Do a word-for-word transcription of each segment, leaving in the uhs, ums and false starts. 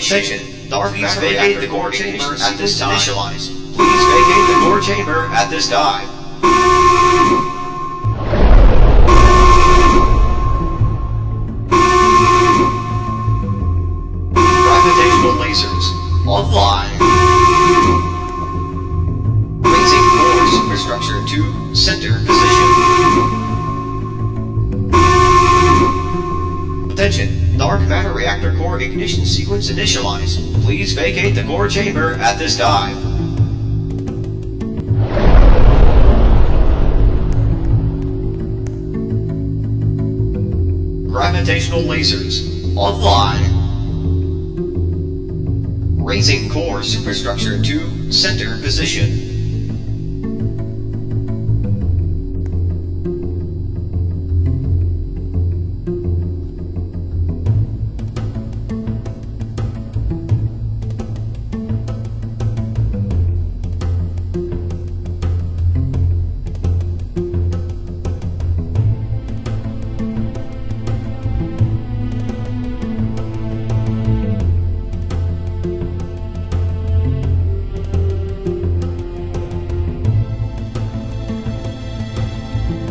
Attention, dark Please matter vacate reactor the core core chamber ignition at this sequence time. initialized. Please vacate the core chamber at this time. Gravitational lasers online. Raising core superstructure to center position. Attention, dark matter reactor core ignition sequence initialized. Please vacate the core chamber at this time. Gravitational lasers online. Raising core superstructure to center position.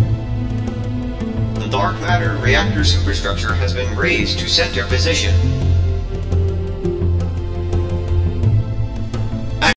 The dark matter reactor superstructure has been raised to center position.